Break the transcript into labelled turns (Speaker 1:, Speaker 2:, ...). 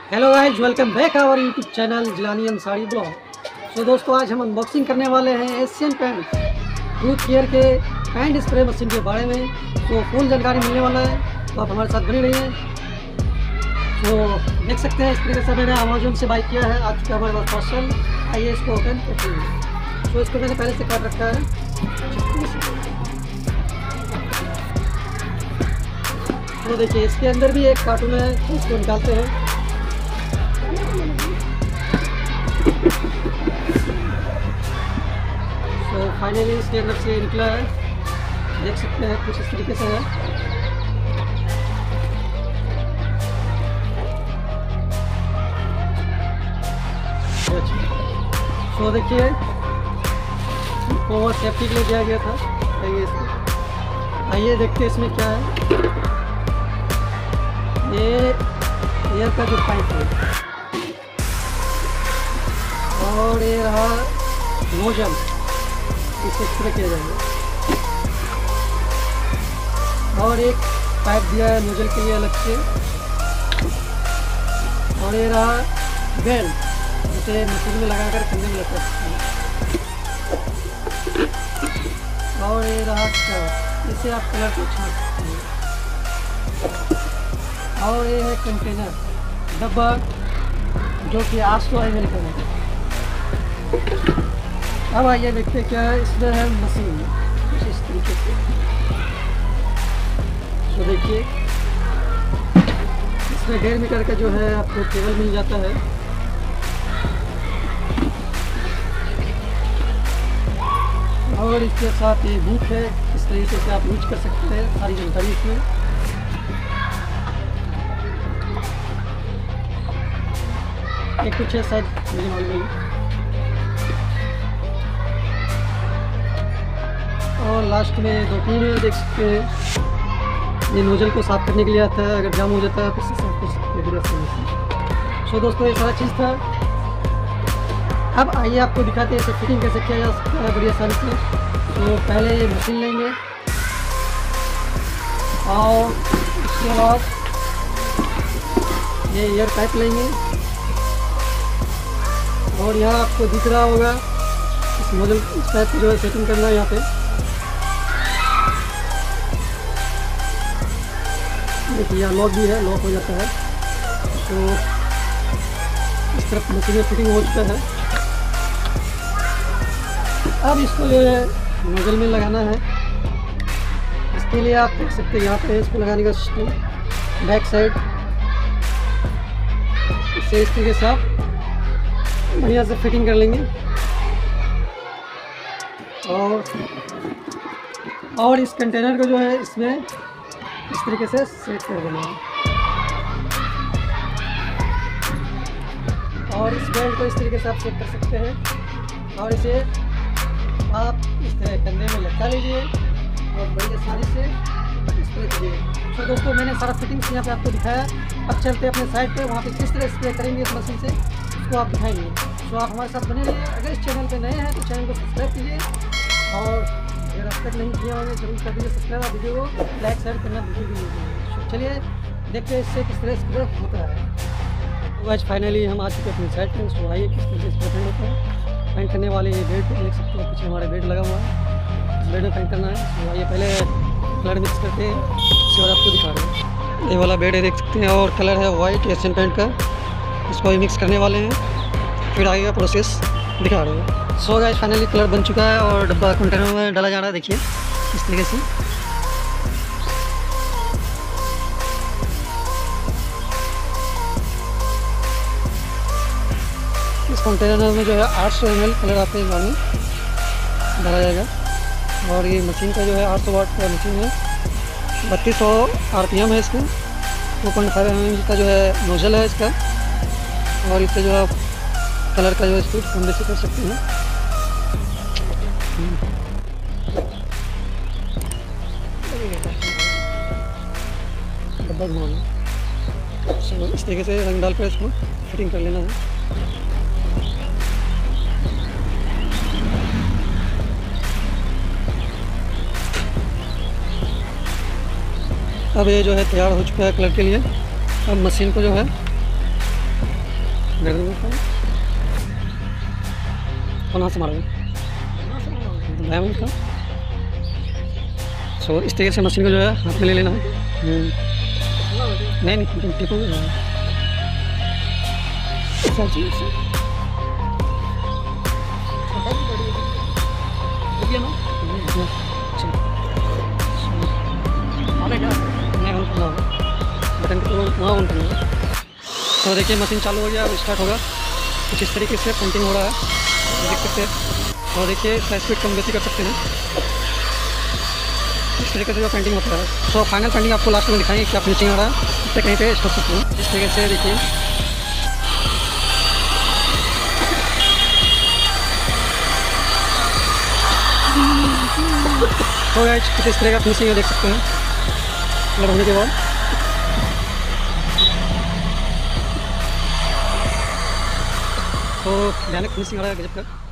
Speaker 1: Hello guys, welcome back our YouTube channel Jilani Ansari blog. तो दोस्तों, आज हम अनबॉक्सिंग करने वाले हैं एशियन पेंट ट्रूथ केयर के पेंट स्प्रे मशीन के बारे में। तो फुल जानकारी मिलने वाला है, तो आप हमारे साथ बने रहिए। तो देख सकते हैं इस तरीके से मैंने अमेजोन से बाई किया है, आज का हमारे पास पार्सल। आइए इसको ओपन करते हैं। तो इसको मैंने पहले से काट रखा है। तो देखिए, इसके अंदर भी एक कार्टून है, तो इसको निकालते हैं। तो फाइनली इसके अंदर से निकला है, देख सकते हैं कुछ इस तरीके से है। तो देखिए, ओवर सेफ्टी के लिए दिया गया था। आइए देखते हैं इसमें क्या है। ये एयर का जो पाइप है और ये रहा नोजल, इसे स्प्रे किया जाएगा। और एक पाइप दिया है नोजल के लिए अलग से। और ये रहा बेल्ट, जिसे मशीन में लगाकर कंधे में लगा सकते हैं। और ये रहा कलर, इसे आप कलर को छाट सकते हैं। और ये है कंटेनर डब्बा, जो कि 800 ml का है। अब आइए देखते क्या है इसमें है मशीन, कुछ इस तरीके से। तो देखिए, इसमें 1.5 मीटर का जो है आपको केबल मिल जाता है। और इसके साथ ये बुक है, इस तरीके से आप यूज कर सकते हैं। सारी जानकारी इसमें। ये कुछ है शायद मुझे मालूम नहीं। और लास्ट में 2 टीन है, देख सकते हैं। ये नोजल को साफ करने के लिए आता है, अगर जाम हो जाता है तो इससे साफ कर सकते हैं। सो दोस्तों, ये सारा चीज़ था। अब आइए आपको दिखाते हैं इसे फिटिंग कैसे किया जा सकता है बड़ी आसानी से। तो पहले ये मशीन लेंगे और उसके बाद ये एयर पाइप लेंगे। और यहाँ आपको दिख रहा होगा इस नोजल, इस पाइप को जो है सेटिंग करना है यहाँ पे। देखिए, यहाँ लॉक भी है, लॉक हो जाता है। तो इस तरफ मशीन में फिटिंग हो चुका है। अब इसको जो है नोजल में लगाना है। इसके लिए आप देख सकते हैं यहाँ पे इसको लगाने का सिस्टम बैक साइड। इससे इस तरीके से आप बढ़िया से फिटिंग कर लेंगे। और इस कंटेनर को जो है इसमें इस तरीके से सेट कर देना है। और इस बेल्ट को इस तरीके से आप सेट कर सकते हैं। और इसे आप इस तरह कंधे में लटका लीजिए और बड़ी आसानी से स्प्रे कीजिए। तो दोस्तों, मैंने सारा फिटिंग्स यहाँ पे आपको दिखाया। अब चलते हैं अपने साइड पे, वहाँ पे किस तरह स्प्रे करेंगे इस मशीन से, उसको आप दिखाएंगे। तो आप हमारे साथ बने रहिए। अगर इस चैनल पे नए हैं तो चैनल को सब्सक्राइब कीजिए, और अगर अब तक नहीं किया होंगे जरूर कर दीजिए सब्सक्राइब। और वीडियो को लाइक शेयर करना बिल्कुल भी नहीं भूलिए। चलिए देखते हैं इससे किस तरह स्प्रे होता है। तो आज फाइनली हम आ चुके हैं अपनी साइड पे। उसको आइए किस तरह से स्प्रे पेंट होता है। पेंट करने वाले ये बेड देख सकते हैं, पीछे हमारे बेड लगा हुआ है। इस बेड में पेंट करना है। तो आइए पहले कलर मिक्स करते हैं, उसके बाद आपको दिखा रहे हैं। ये वाला बेड है, देख सकते हैं, और कलर है वाइट एशियन पेंट का। इसको भी मिक्स करने वाले हैं, फिर आगे का प्रोसेस दिखा रहे हैं। सो गाइस, फाइनली कलर बन चुका है और डब्बा कंटेनर में डाला जा रहा है। देखिए इस तरीके से। इस कंटेनर में जो है 800 ml कलर आपके में डाला जाएगा। और ये मशीन का जो है 800 वाट का मशीन है। 3200 RPM है इसका। 2.5 mm का जो है नोजल है इसका। और इससे जो है कलर का जो स्पीड कम बेसी कर सकते हैं। डब्बा घुमाना, इस तरीके से रंग डाल कर इसको फिटिंग कर लेना है। अब ये जो है तैयार हो चुका है कलर के लिए। अब मशीन को जो है कौन हाथ से मारोगे? का सो इस तरीके से मशीन को जो है हाथ में ले लेना है। नहीं टिप हो गया। बटन को वहाँ ऑन करना है। तो देखिए मशीन चालू हो गया, अब स्टार्ट होगा। कुछ इस तरीके से पेंटिंग हो रहा है, देख सकते हैं। और देखिए इसका स्पीड कम बेसी कर सकते हैं, इस तरीके से जो पेंटिंग होता है। तो फाइनल पेंटिंग आपको लास्ट में दिखाएंगे क्या फिनिशिंग आ रहा है, इससे कहीं पे स्टॉप सकते हैं। इस तरीके से देखिए तो कुछ इस तरह का फिनिशिंग देख सकते हैं कलर होने के बाद। तो भयानक फिनिशिंग आ रहा है गजब का।